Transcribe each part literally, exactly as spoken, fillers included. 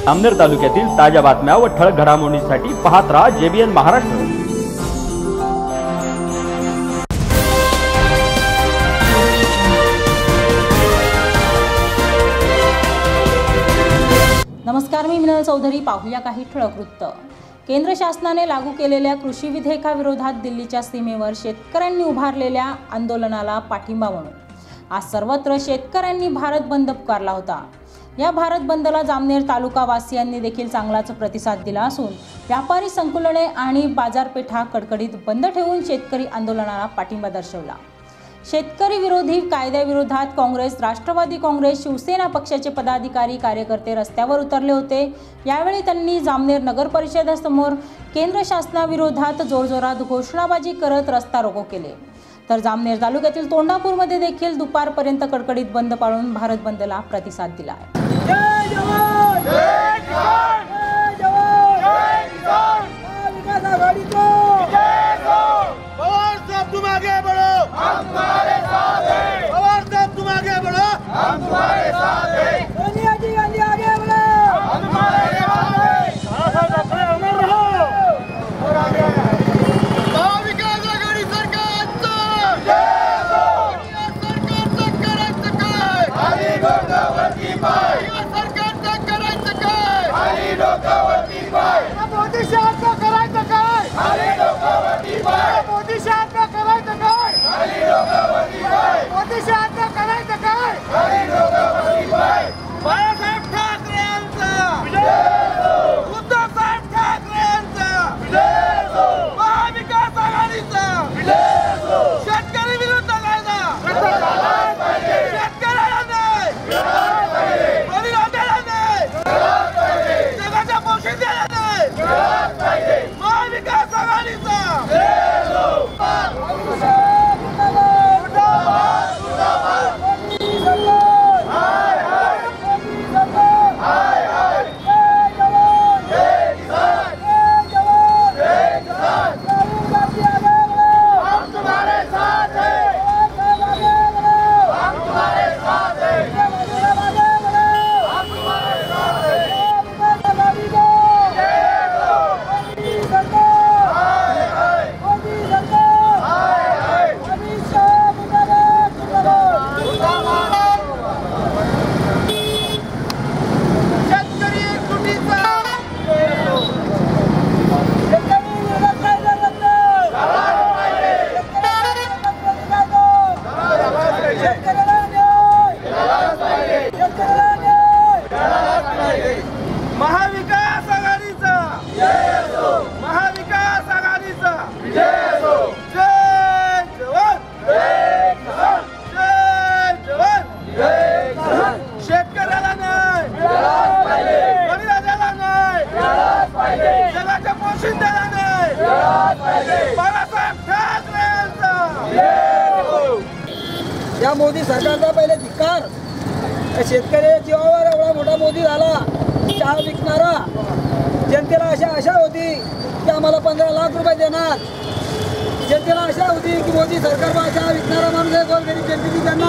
जामनेर तालुक्यातील ताज्या बातम्या व ठळक घडामोडींसाठी पाहत राहा जेबीएन महाराष्ट्र। नमस्कार, मी मिनल चौधरी। पाहूया काही ठळक वृत्त। केंद्र शासनाने लागू केलेल्या कृषी विधेयकाविरोधात दिल्लीच्या सीमेवर शेतकऱ्यांनी उभारलेल्या आंदोलनाला पाठिंबा म्हणून आज सर्वत्र शेतकऱ्यांनी भारत बंद पुकारला होता। या भारत बंदला जामनेर तालुका वासियांनी देखील चांगलाच प्रतिसाद दिला असून व्यापारी संकुलने आणि बाजारपेठा कडकडीत बंद ठेवून शेतकरी आंदोलनाला पाठिंबा दर्शवला। शेतकरी विरोधी कायद्याविरोधात काँग्रेस, राष्ट्रवादी काँग्रेस, शिवसेना पक्षाचे पदाधिकारी कार्यकर्ते रस्त्यावर उतरले होते। यावेळी त्यांनी जामनेर नगर परिषदेसमोर केंद्र शासनाविरोधात जोरजोरात घोषणाबाजी करत रस्ता रोको केले। तर जामनेर तालुक्यातील तोंडापूरमध्ये देखील दुपारपर्यंत कडकडीत बंद पाळून भारत बंदला प्रतिसाद दिला आहे। जय जवान, जय किसान, जय जवान, जय किसान, विकास आघाड़ी को जय हो। पवार साहब तुम आगे बढ़ो, हम तुम्हारे साथ हैं। पवार साहब तुम आगे बढ़ो, हम तुम्हारे साथ हैं। सोनिया जी गांधी आगे बढ़ो, हम तुम्हारे साथ हैं। साहब अपने अमर रहो और आगे विकास आघाड़ी सरकारचा जय हो। सरकारचं करायचं काय, खाली डोकावरती पाय। सरकारचं करायचं काय, खाली डोकावरती पाय। मोदी साहेबचं करायचं काय, खाली डोकावरती पाय। मोदी साहेबचं करायचं काय, खाली डोकावरती पाय। मोदी साहेबचं करायचं काय, खाली डोकावरती पाय। बाळासाहेब ठाकरे यांचा विजय हो। उद्धव साहेब ठाकरे यांचा विजय हो। महाविकास आघाडीचा विजय हो। शेतकरी विरुद्ध कायदा रद्द झालाच पाहिजे। शेतकऱ्याला न्याय मिळालाच पाहिजे। परिवाराला न्याय मिळालाच पाहिजे। जगाच्या पोशिंद्याला न्याय मिळालाच पाहिजे। महाविकास आघाडीचा विजय हो। महाविकास आघाडीचा जय हो। महाविकास आघाडीचा जय हो। जय जवान, जय किसान, जय जवान, जय किसान। शेतकऱ्याला न्याय मिळालाच पाहिजे। परिवाराला न्याय मिळालाच पाहिजे। जगाच्या पोशिंद्याला न्याय मिळालाच पाहिजे। बाळासाहेब ठाकरे यांचा जय हो। या मोदी सरकारचा पहिले धिक्कार। शेतकरी जीवावर एवढा मोठा मोदी झाला, चहा विकणारा। जनतेला अशा आशा होती की आम्हाला पंधरा लाख रुपये देणार। जनतेला आशा होती की मोदी सरकार चहा विकणारा माणूस आहे। गोरगरीब जनतेची त्यांना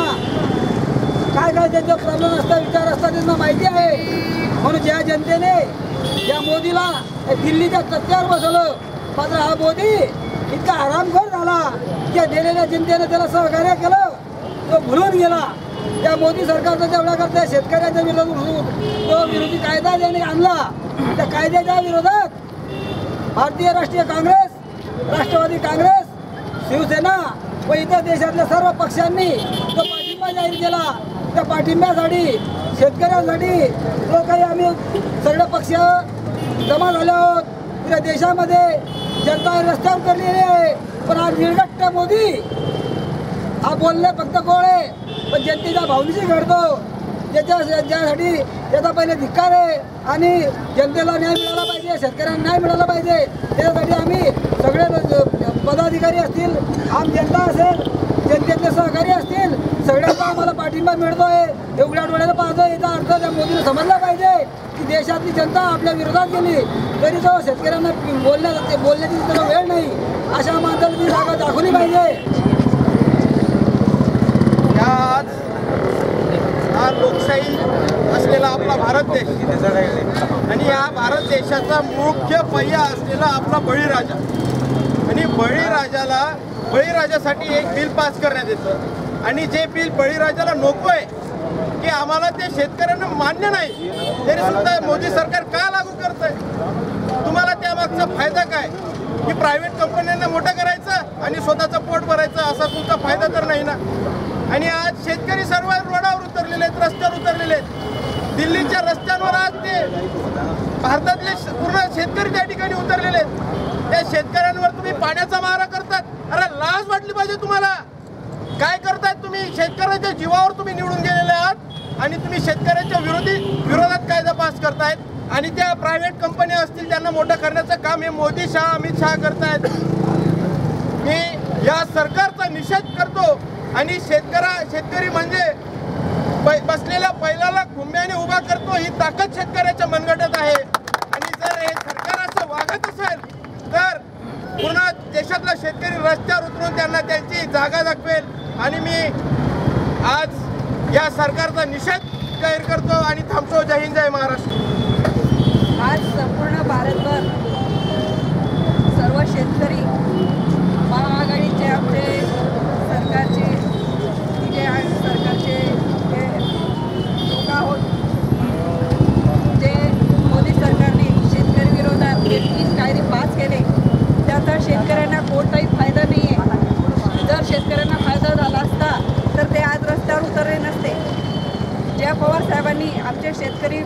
काय काय त्यांचा प्रॉब्लेम असतात, विचार असतात, त्यांना माहिती आहे। म्हणून ज्या जनतेने या मोदीला दिल्लीच्या तत्त्यावर बसवलं, मात्र हा मोदी इतका हरामखोर झाला की दिलेल्या जनतेने त्याला सहकार्य केलं, तो भुलून गेला। त्या मोदी सरकारचा जेवढा करते शेतकऱ्यांच्या विरोधात तो विरोधी कायदा ज्याने आणला, त्या कायद्याच्या विरोधात भारतीय राष्ट्रीय काँग्रेस, राष्ट्रवादी काँग्रेस, शिवसेना व इतर देशातल्या सर्व पक्षांनी तो पाठिंबा जाहीर केला। त्या पाठिंब्यासाठी शेतकऱ्यांसाठी जो काही आम्ही सगळे पक्ष जमा झाले आहोत, पुऱ्या देशामध्ये जनता रस्त्यावर करलेली आहे। पण आज निर्गट्ट मोदी हा बोलणे फक्त गोळे, पण जनतेच्या भावनेशी घडतो, ज्याच्या ज्यासाठी त्याचा पहिले धिक्कार आहे। आणि जनतेला न्याय मिळाला पाहिजे, शेतकऱ्यांना न्याय मिळाला पाहिजे, त्याच्यासाठी आम्ही सगळे पदाधिकारी असतील, आम जनता असेल, जनतेतले सहकारी असतील, सगळ्यांचा आम्हाला पाठिंबा मिळतोय। एवढ्या डोळ्याला पाहतोय, याचा अर्थ त्या मोदीने समजला पाहिजे की देशातली जनता आपल्या विरोधात गेली तरी तो शेतकऱ्यांना बोलण्या बोलण्याची त्याला वेळ नाही, अशा माणसाला ती जागा दाखवली पाहिजे। आज हा लोकशाही असलेला आपला भारत देश या भारत देशाचा मुख्य पहिया असलेला आपला बळीराजा, आणि बळीराजाला बळीराजासाठी एक बिल पास करण्यात येतं आणि जे बिल बळीराजाला नको आहे की आम्हाला ते शेतकऱ्यांना मान्य नाही, तरी सुद्धा मोदी सरकार का लागू करत आहे? तुम्हाला त्यामागचा फायदा काय? की प्रायव्हेट कंपन्यांना मोठं करायचं आणि स्वतःचं पोट भरायचं, असा तुमचा फायदा तर नाही ना. आणि आज शेतकरी सर्व रोडावर उतरलेले आहेत, रस्त्यावर उतरलेले आहेत. दिल्लीच्या रस्त्यांवर आज ते भारतातले पूर्ण शेतकरी त्या ठिकाणी उतरलेले आहेत. त्या शेतकऱ्यांवर तुम्ही पाण्याचा मारा करतात. अरे लाज वाटली पाहिजे तुम्हाला. काय करतायत तुम्ही? शेतकऱ्याच्या जीवावर तुम्ही निवडून गेलेले आहात आणि तुम्ही शेतकऱ्यांच्या विरोधी विरोधात कायदा पास करतायत. आणि त्या प्रायव्हेट कंपन्या असतील त्यांना मोठं करण्याचं काम हे मोदी शहा अमित शहा करतायत. मी या सरकारचा निषेध करतो आणि शेतकरा शेतकरी म्हणजे बसलेल्या बैलाला खुंब्याने उभा करतो, ही ताकद शेतकऱ्याच्या मनगटात आहे. आणि जर हे सरकार असं वागत असेल तर पूर्ण देशातला शेतकरी रस्त्यावर उतरून त्यांना त्यांची जागा दाखवेल. आणि मी आज या सरकारचा निषेध जाहीर करतो आणि थांबतो. जय हिंद, जय महाराष्ट्र. आज संपूर्ण भारतभर सर्व शेतकरी महाआघाडीचे आमचे सरकारचे जे सरकारचे जे लोक आहोत, जे मोदी सरकारने शेतकरी विरोधात जे तीन कायदे पास केले त्याचा शेतकऱ्यांना कोणताही फायदा नाही आहे. जर शेतकऱ्यांना फायदा झाला असता तर ते आज रस्त्यावर उतरले नसते. ज्या पवार साहेबांनी आमचे शेतकरी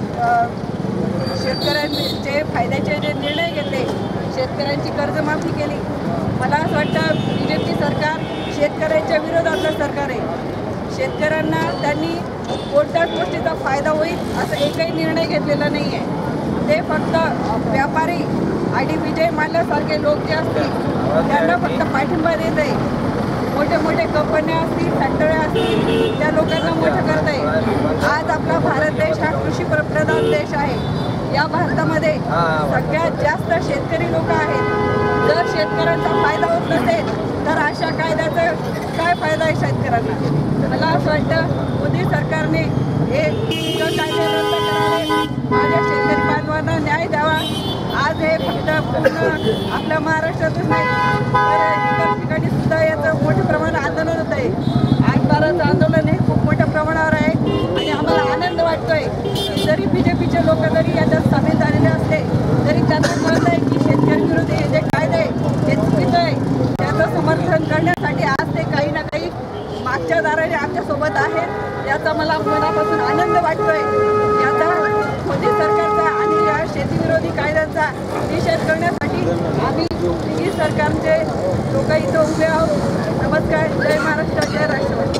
शेतकऱ्यांनी जे फायद्याचे जे निर्णय घेतले, शेतकऱ्यांची कर्जमाफी केली, मला असं वाटतं बी जे पी सरकार शेतकऱ्यांच्या विरोधातलं सरकार आहे. शेतकऱ्यांना त्यांनी कोणत्याच गोष्टीचा फायदा होईल असं एकही निर्णय घेतलेला नाही आहे. ते फक्त व्यापारी आणि विजय माल्यासारखे लोक जे असतील त्यांना फक्त पाठिंबा देत आहे. मोठे मोठे कंपन्या असतील, फॅक्टऱ्या असतील, त्या लोकांना मोठं करत आहे. आज आपला भारत देश हा कृषी प्रधान देश आहे. या भारतामध्ये सगळ्यात जास्त शेतकरी लोक आहेत. जर शेतकऱ्यांचा फायदा होत नसेल तर अशा कायद्याचा काय फायदा आहे शेतकऱ्यांना? मला असं वाटतं मोदी सरकारने हे कायदे रद्द करावे, माझ्या शेतकरी बांधवांना न्याय द्यावा. आज हे फक्त पूर्ण आपल्या महाराष्ट्रातच नाही तर इतर ठिकाणी सुद्धा याचं मोठ्या प्रमाणात आंदोलन होत आहे. आज भारत आंदोलन हे खूप मोठ्या प्रमाणावर आहे आणि आम्हाला आनंद वाटतोय की जरी बी जे पीचे लोक जरी याच्यात सामील झालेले असले तरी त्यांना कळत आहे की शेतकरी विरोधी हे जे कायदे हे चुकीचं आहे. त्याचं समर्थन करण्यासाठी आज ते काही ना काही मागच्या दाराने आमच्यासोबत आहेत. याचा मला मनापासून आनंद वाटतोय. याचा मोदी सरकारचा आणि या शेतीविरोधी कायद्यांचा निषेध करण्यासाठी आम्ही तिन्ही सरकारचे लोक इथं उभे आहोत. नमस्कार. जय महाराष्ट्र, जय राष्ट्रवादी.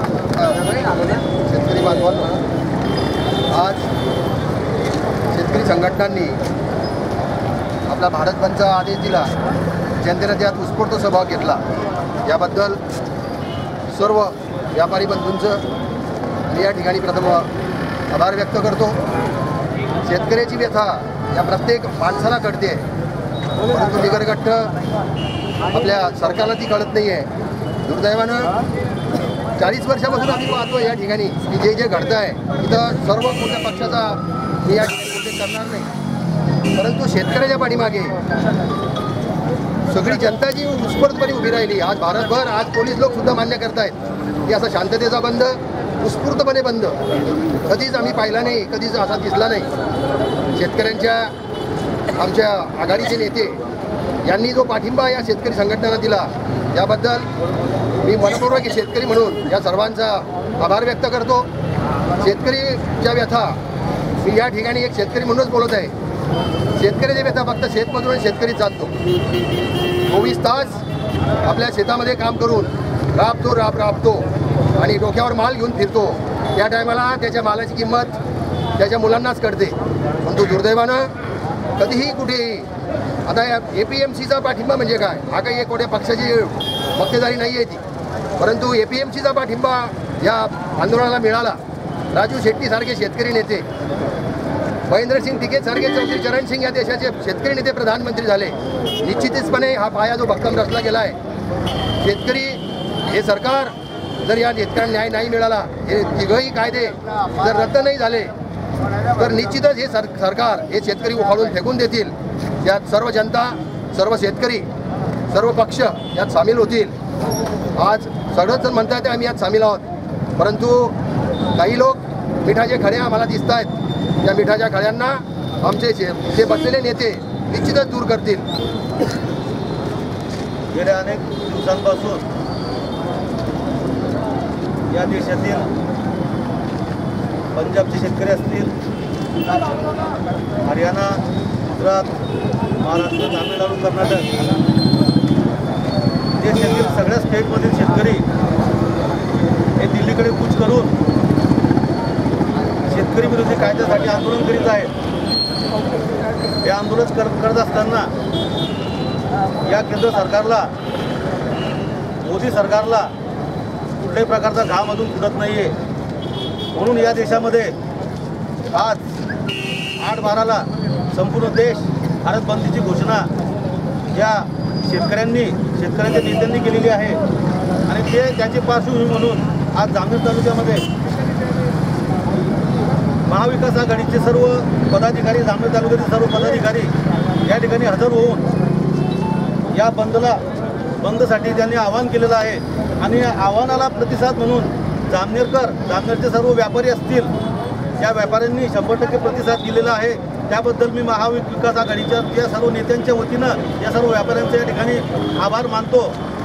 शेतकरी बांधवांनो, आज शेतकरी संघटनांनी आपला भारत बंदचा आदेश दिला, जनतेने त्यात उत्स्फूर्त सहभाग घेतला. याबद्दल सर्व व्यापारी बंधूंचं मी या ठिकाणी प्रथम आभार व्यक्त करतो. शेतकऱ्याची व्यथा या प्रत्येक माणसाला कळते, परंतु निगरगट्ट आपल्या सरकारला ती कळत नाही आहे. दुर्दैवानं चाळीस वर्षापासून आम्ही पाहतो या ठिकाणी की जे जे घडतं आहे तिथं सर्व कोणत्या पक्षाचा मी या ठिकाणी उल्लेख करणार नाही, परंतु शेतकऱ्याच्या पाठीमागे सगळी जनता जी उत्स्फूर्तपणे उभी राहिली. आज भारतभर आज पोलीस लोक सुद्धा मान्य करतायत की असा शांततेचा बंद उत्स्फूर्तपणे बंद कधीच आम्ही पाहिला नाही, कधीच असा दिसला नाही. शेतकऱ्यांच्या आमच्या आघाडीचे नेते यांनी जो पाठिंबा या शेतकरी संघटनांना दिला याबद्दल मी मनपूर्वक शेतकरी म्हणून या सर्वांचा आभार व्यक्त करतो. शेतकरीच्या व्यथा मी या ठिकाणी एक शेतकरी म्हणूनच बोलत आहे. शेतकऱ्याच्या व्यथा फक्त शेतमजूर आणि शेतकरी चालतो. चोवीस तास आपल्या शेतामध्ये काम करून राबतो राब राबतो आणि डोक्यावर माल घेऊन फिरतो. त्या टायमाला त्याच्या मालाची किंमत त्याच्या मुलांनाच कळते. परंतु दुर्दैवानं कधीही कुठेही आता या ए पी एम सीचा पाठिंबा म्हणजे काय, हा काही एक कोट्या पक्षाची मक्तेदारी नाही आहे ती, परंतु ए पी एम सीचा पाठिंबा या आंदोलनाला मिळाला. राजू शेट्टीसारखे शेतकरी नेते, महेंद्रसिंग टिकेतसारखे चौधरी चरण सिंग या देशाचे शेतकरी नेते प्रधानमंत्री झाले. निश्चितपणे हा पाया जो भक्कम रचला गेला आहे. शेतकरी हे सरकार जर या शेतकऱ्यांना न्याय नाही मिळाला, हे तिघही कायदे जर रद्द नाही झाले तर निश्चितच हे सर सरकार हे शेतकरी उखाडून फेकून देतील. यात सर्व जनता, सर्व शेतकरी, सर्व पक्ष यात सामील होतील. आज सगळंच जण म्हणतात आम्ही यात सामील आहोत, परंतु काही लोक मिठाचे खडे आम्हाला दिसत आहेत. या मिठाच्या खड्यांना आमचे जे बसलेले नेते निश्चितच दूर करतील. गेल्या अनेक दिवसांपासून या देशातील पंजाबचे शेतकरी असतील, हरियाणा, गुजरात, महाराष्ट्र, तामिळनाडू, कर्नाटक देशातील सगळ्या स्टेटमधील शेतकरी हे दिल्लीकडे कूच करून शेतकरी विरोधी कायद्यासाठी आंदोलन करीत आहेत. हे आंदोलन कर करत असताना या केंद्र सरकारला, मोदी सरकारला कुठल्याही प्रकारचा घाम अजून फुटत नाही आहे. म्हणून या देशामध्ये आज आठ बाराला संपूर्ण देश भारत बंदची घोषणा या शेतकऱ्यांनी शेतकऱ्यांच्या नेत्यांनी केलेली आहे. आणि ते त्याची पार्श्वभूमी म्हणून आज जामनेर तालुक्यामध्ये महाविकास आघाडीचे सर्व पदाधिकारी, जामनेर तालुक्यातील सर्व पदाधिकारी या ठिकाणी हजर होऊन या बंदला बंदसाठी त्यांनी आवाहन केलेलं आहे. आणि या आव्हानाला प्रतिसाद म्हणून जामनेरकर, जामनेरचे सर्व व्यापारी असतील, या व्यापाऱ्यांनी शंभर टक्के प्रतिसाद दिलेला आहे. त्याबद्दल मी महाविकास आघाडीच्या या सर्व नेत्यांच्या वतीनं या सर्व व्यापाऱ्यांचे या ठिकाणी आभार मानतो.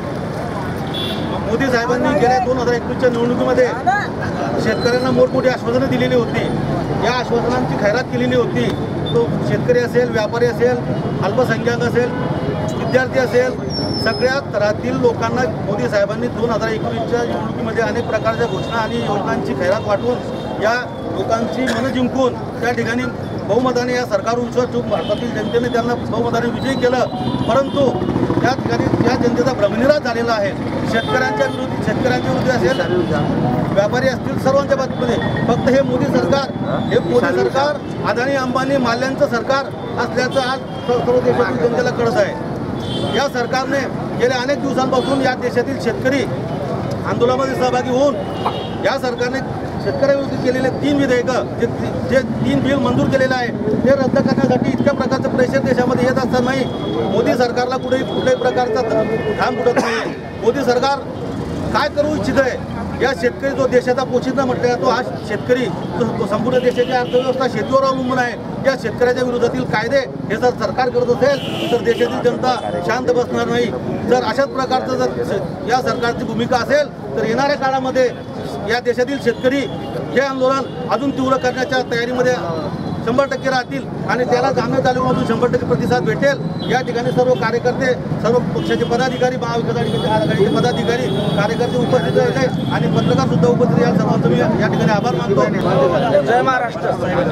मोदी साहेबांनी गेल्या दोन हजार एकवीसच्या निवडणुकीमध्ये शेतकऱ्यांना मोठमोठी आश्वासनं दिलेली होती. या आश्वासनांची खैरात केलेली होती. तो शेतकरी असेल, व्यापारी असेल, अल्पसंख्याक असेल, विद्यार्थी असेल, सगळ्या स्तरातील लोकांना मोदी साहेबांनी दोन हजार एकवीसच्या निवडणुकीमध्ये अनेक प्रकारच्या घोषणा आणि योजनांची खैरात वाटून या लोकांची मनं जिंकून त्या ठिकाणी बहुमताने या सरकारवर विश्वास ठेवून भारतातील जनतेने त्यांना बहुमताने विजयी केलं. परंतु त्या ठिकाणी या जनतेचा भ्रमनिराश झालेला आहे. शेतकऱ्यांच्या विरोधी शेतकऱ्यांच्या विरोधी असेल, व्यापारी असतील, सर्वांच्या बाबतीमध्ये फक्त हे मोदी सरकार हे मोदी सरकार अदानी, अंबानी, माल्यांचं सरकार असल्याचं आज सर्व देशातील जनतेला कळत आहे. या सरकारने गेल्या अनेक दिवसांपासून या देशातील शेतकरी आंदोलनामध्ये सहभागी होऊन या सरकारने शेतकऱ्याविरोधी केलेले तीन विधेयकं जे जे तीन बिल मंजूर केलेले आहे ते रद्द करण्यासाठी इतक्या प्रकारचं प्रेशर देशामध्ये येत असतानाही मोदी सरकारला कुठेही कुठल्याही प्रकारचा घाम फुटत नाही. मोदी सरकार काय करू इच्छित आहे? या शेतकरी जो देशाचा पोशिंदा म्हटला जातो, हा शेतकरी तो संपूर्ण देशाची अर्थव्यवस्था शेतीवर अवलंबून आहे. या शेतकऱ्याच्या विरोधातील कायदे हे जर सरकार करत असेल तर देशातील जनता शांत बसणार नाही. जर अशाच प्रकारचं जर या सरकारची भूमिका असेल तर येणाऱ्या काळामध्ये या देशातील शेतकरी हे आंदोलन अजून तीव्र करण्याच्या तयारीमध्ये शंभर टक्के राहतील आणि त्याला जामनेर तालुक्यामधून शंभर टक्के प्रतिसाद भेटेल. या ठिकाणी सर्व कार्यकर्ते, सर्व पक्षाचे पदाधिकारी, महाविकास आघाडीचे पदाधिकारी, कार्यकर्ते उपस्थित राहिले आणि पत्रकार सुद्धा उपस्थित या सर्वांचं मी या ठिकाणी आभार मानतो. जय महाराष्ट्र.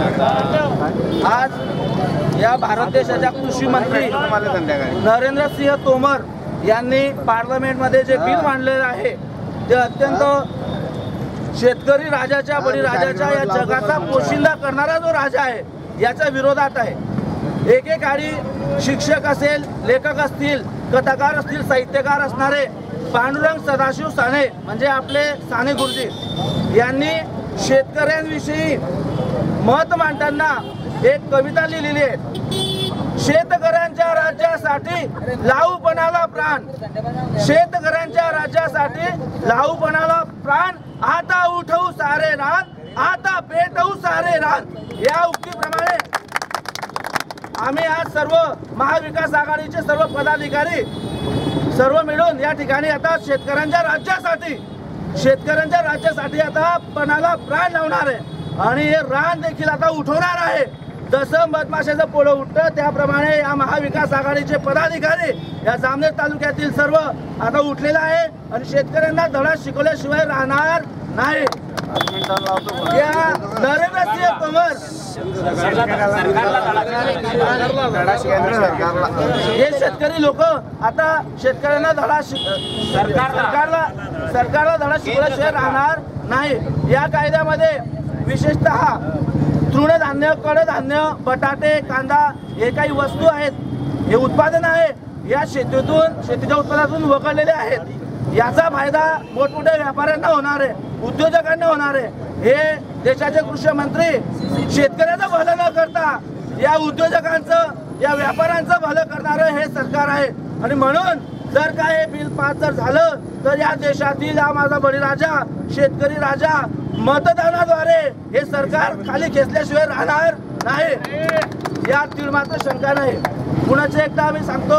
आज या भारत देशाच्या कृषी मंत्री नरेंद्र सिंह तोमर यांनी पार्लमेंटमध्ये जे बिल मांडलेलं आहे ते अत्यंत शेतकरी राजाच्या बळीराजाच्या या जगाचा पोशिंदा करणारा जो राजा आहे याच्या विरोधात आहे. एकेकाळी शिक्षक असेल, लेखक असतील, कथाकार असतील, साहित्यकार असणारे पांडुरंग सदाशिव साने म्हणजे आपले साने गुरुजी यांनी शेतकऱ्यांविषयी मत मांडताना एक कविता लिहिलेली आहे. शेतकऱ्यांच्या राज्यासाठी लावूपणाला प्राण, शेतकऱ्यांच्या राज्यासाठी लावूपणाला प्राण, आता उठवू सारे रान, आता पेटवू सारे रान. या उक्तीप्रमाणे आम्ही आज सर्व महाविकास आघाडीचे सर्व पदाधिकारी सर्व मिळून या ठिकाणी आता शेतकऱ्यांच्या राज्यासाठी शेतकऱ्यांच्या राज्यासाठी आता पणाला प्राण लावणार आहे आणि हे रान देखील आता उठवणार आहे. जसं मधमाशाचं पोळं उठतं त्याप्रमाणे या महाविकास आघाडीचे पदाधिकारी या जामनेर तालुक्यातील सर्व आता उठलेला आहे आणि शेतकऱ्यांना धडा शिकवल्याशिवाय राहणार नाही. या नरेंद्र सिंह तोमर हे शेतकरी लोक आता शेतकऱ्यांना धडा सरकारला सरकारला धडा शिकवल्याशिवाय राहणार नाही. या कायद्यामध्ये विशेषतः तृणधान्य, कडधान्य, बटाटे, कांदा हे काही वस्तू आहेत, हे उत्पादन आहे, या शेतीतून शेतीच्या उत्पादनातून वगळलेले आहेत. याचा फायदा मोठमोठ्या व्यापाऱ्यांना होणार आहे, उद्योजकांना होणार आहे. हे देशाचे कृषी मंत्री शेतकऱ्याचं भलं न करता या उद्योजकांचं, या व्यापाऱ्यांचं भलं करणारं हे सरकार आहे. आणि म्हणून जर का हे बिल पास जर झालं तर या देशातील हा माझा बळीराजा, शेतकरी राजा मतदानाद्वारे हे सरकार खाली खेचल्याशिवाय राहणार नाही, यात तीळ मात्र शंका नाही. पुन्हा एकदा आम्ही सांगतो,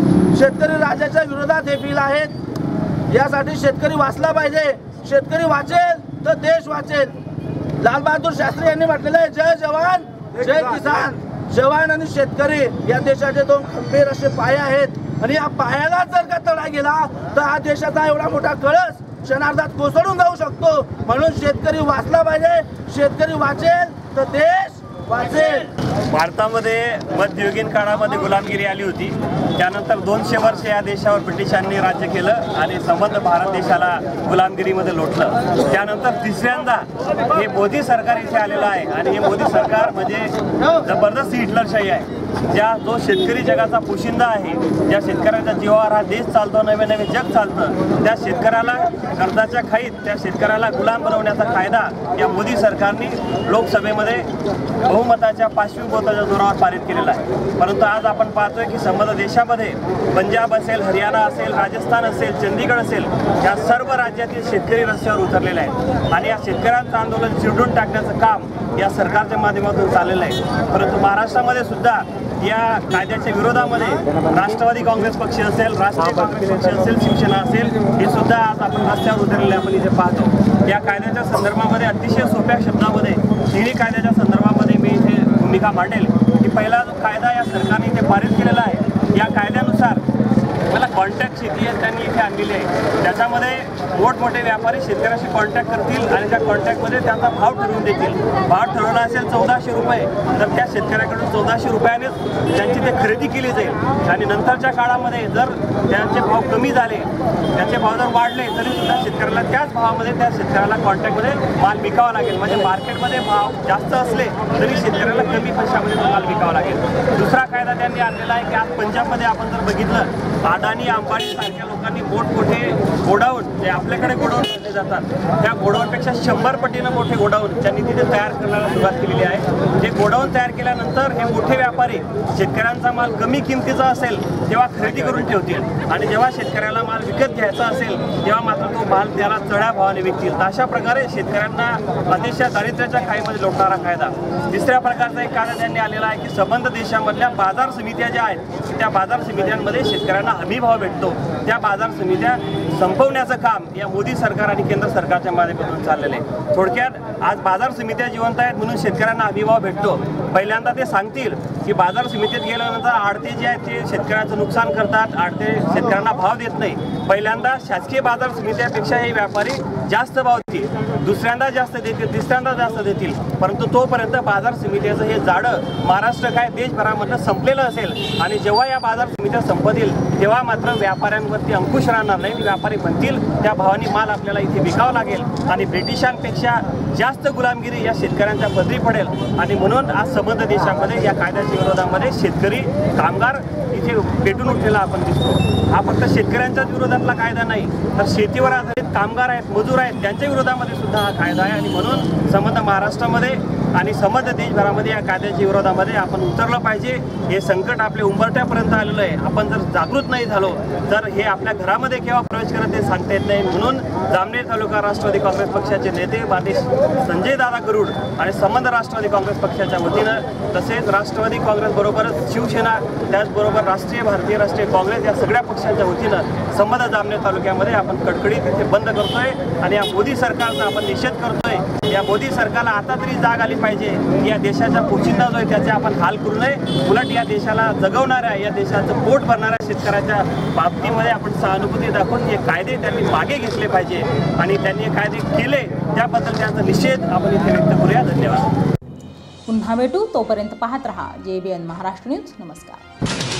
शेतकरी राजाच्या विरोधात हे बिल आहेत. यासाठी शेतकरी वाचला पाहिजे. शेतकरी वाचेल तर देश वाचेल. लाल बहादूर शास्त्री यांनी म्हटलेलं आहे, जय जवान जय किसान. जवान आणि शेतकरी या देशाचे दोन खंबीर असे पाय आहेत. आणि या पायाला जर का तडा गेला तर हा देशाचा एवढा मोठा कळस क्षणार्धात कोसळून जाऊ शकतो. म्हणून शेतकरी वाचला पाहिजे. शेतकरी वाचेल तर देश वाचेल. भारतामध्ये मध्ययुगीन काळामध्ये गुलामगिरी आली होती. त्यानंतर दोनशे वर्ष या देशावर ब्रिटिशांनी राज्य केलं आणि संबंध भारत देशाला गुलामगिरीमध्ये लोटलं. त्यानंतर तिसऱ्यांदा हे मोदी सरकार इथे आलेलं आहे आणि हे मोदी सरकार म्हणजे जबरदस्त हिटलरशाही आहे. ज्या जो शेतकरी जगाचा पोशिंदा आहे, ज्या शेतकऱ्याच्या जीवावर हा देश चालतो, नवे नवे जग चालतं, त्या शेतकऱ्याला कर्जाच्या खाईत त्या शेतकऱ्याला गुलाम बनवण्याचा कायदा या मोदी सरकारने लोकसभेमध्ये बहुमताच्या पार्श्वभूताच्या जोरावर पारित केलेला आहे. परंतु आज आपण पाहतोय की संबंध देशामध्ये पंजाब असेल, हरियाणा असेल, राजस्थान असेल, चंदीगड असेल, या सर्व राज्यातील शेतकरी रस्त्यावर उतरलेले आहेत आणि या शेतकऱ्यांचं आंदोलन चिरडून टाकण्याचं काम या सरकारच्या माध्यमातून चाललेलं आहे. परंतु महाराष्ट्रामध्ये सुद्धा या कायद्याच्या विरोधामध्ये राष्ट्रवादी काँग्रेस पक्ष असेल, राष्ट्रीय काँग्रेस पक्ष असेल, शिवसेना असेल, हे सुद्धा आज आपण रस्त्यावर उतरलेले आपण इथे पाहतो. या कायद्याच्या संदर्भामध्ये अतिशय सोप्या शब्दामध्ये तिन्ही कायद्याच्या संदर्भामध्ये मी इथे भूमिका मांडेल की पहिला जो कायदा या सरकारने इथे पारित केलेला आहे, या कायद्यानुसार मला कॉन्टॅक्ट शेती आहे त्यांनी इथे आणलेली आहे. त्याच्यामध्ये मोठमोठे व्यापारी शेतकऱ्याशी कॉन्टॅक्ट करतील आणि त्या कॉन्टॅक्टमध्ये त्यांचा भाव ठरवून देतील. भाव ठरवला असेल चौदाशे रुपये तर त्या शेतकऱ्याकडून चौदाशे रुपयानेच त्यांची ते खरेदी केली जाईल. आणि नंतरच्या काळामध्ये जर त्यांचे भाव कमी झाले, त्याचे भाव जर वाढले तरी सुद्धा शेतकऱ्याला त्याच भावामध्ये त्या शेतकऱ्याला कॉन्टॅक्टमध्ये माल विकावा लागेल. म्हणजे मार्केटमध्ये भाव जास्त असले तरी शेतकऱ्याला कमी पैशामध्ये तो माल विकावा लागेल. दुसरा कायदा त्यांनी आणलेला आहे की आज पंजाबमध्ये आपण जर बघितलं, अदानी अंबानी सारख्या लोकांनी मोठमोठे गोडाऊन जे आपल्याकडे गोडाऊन बनले जातात, त्या गोडाऊनपेक्षा शंभर पटीनं मोठे गोडाऊन त्यांनी तिथे तयार करण्याला सुरुवात केलेली आहे. जे गोडाऊन तयार केल्यानंतर हे मोठे व्यापारी शेतकऱ्यांचा माल कमी किमतीचा असेल तेव्हा खरेदी करून ठेवतील आणि जेव्हा शेतकऱ्याला माल विकत घ्यायचा असेल तेव्हा मात्र तो माल त्याला चढ्या भावाने विकतील. तर अशा प्रकारे शेतकऱ्यांना अतिशय दारिद्र्याच्या खाईमध्ये लोटणारा कायदा. तिसऱ्या प्रकारचा एक कायदा त्यांनी आलेला आहे की संबंध देशामधल्या बाजार समित्या ज्या आहेत त्या बाजार समित्यांमध्ये शेतकऱ्यांना हमी भाव भेटतो, त्या बाजार समित्या संपवण्याचं काम या मोदी सरकार आणि केंद्र सरकारच्या माध्यमातून चाललेलं आहे. थोडक्यात आज बाजार समित्या जिवंत आहेत म्हणून शेतकऱ्यांना हमी भाव भेटतो. पहिल्यांदा ते सांगतील की बाजार समितीत गेल्यानंतर आडते जे आहेत ते शेतकऱ्यांचं नुकसान करतात, आडते शेतकऱ्यांना भाव देत नाही. पहिल्यांदा शासकीय बाजार समित्यापेक्षा हे व्यापारी जास्त भाव देतील, दुसऱ्यांदा जास्त देतील, तिसऱ्यांदा जास्त देतील. परंतु तोपर्यंत बाजार समित्याचं हे जाडं महाराष्ट्र काय देशभरामधलं संपलेलं असेल आणि जेव्हा या बाजार समित्या संपतील तेव्हा मात्र व्यापाऱ्यांवरती अंकुश राहणार नाही. व्यापारी म्हणतील त्या भावाने माल आपल्याला इथे विकावा लागेल आणि ब्रिटिशांपेक्षा जास्त गुलामगिरी या शेतकऱ्यांच्या पदरी पडेल. आणि म्हणून आज संबंध देशामध्ये या कायद्याच्या विरोधामध्ये शेतकरी, कामगार इथे पेटून उठलेला आपण दिसतो. हा फक्त शेतकऱ्यांच्याच विरोधातला कायदा नाही तर शेतीवर आधारित कामगार आहेत, मजूर आहेत, त्यांच्या विरोधामध्ये सुद्धा हा कायदा आहे. आणि म्हणून संबंध महाराष्ट्रामध्ये आणि संबंध देशभरामध्ये या कायद्याच्या विरोधामध्ये आपण उतरलं पाहिजे. हे संकट आपल्या उंबरठ्यापर्यंत आलेलं आहे. आपण जर जागृत नाही झालो तर हे आपल्या घरामध्ये केव्हा प्रवेश करत ते सांगता येत नाही. म्हणून जामनेर तालुका राष्ट्रवादी काँग्रेस पक्षाचे नेते माननीय संजय दादा गरुड आणि संबंध राष्ट्रवादी काँग्रेस पक्षाच्या वतीनं तसेच राष्ट्रवादी काँग्रेस बरोबरच शिवसेना, त्याचबरोबर राष्ट्रीय भारतीय राष्ट्रीय काँग्रेस या सगळ्या पक्षांच्या वतीनं संबंध जामनेर तालुक्यामध्ये आपण कडकडीत तिथे बंद करतोय आणि या मोदी सरकारचा आपण निषेध करतोय. या मोदी सरकारला आता तरी जाग आली पाहिजे. या देशाचा पोशिंदा जो आहे त्याचे आपण हाल करू नये. उलट या देशाला जगवणाऱ्या, या देशाचं पोट भरणाऱ्या शेतकऱ्याच्या बाबतीमध्ये आपण सहानुभूती दाखवून हे कायदे त्यांनी मागे घेतले पाहिजे आणि त्यांनी हे कायदे केले त्याबद्दल त्यांचा निषेध आपण इथे व्यक्त करूया. धन्यवाद. पुन्हा भेटू, तोपर्यंत पाहत रहा जे बी एन महाराष्ट्र न्यूज. नमस्कार.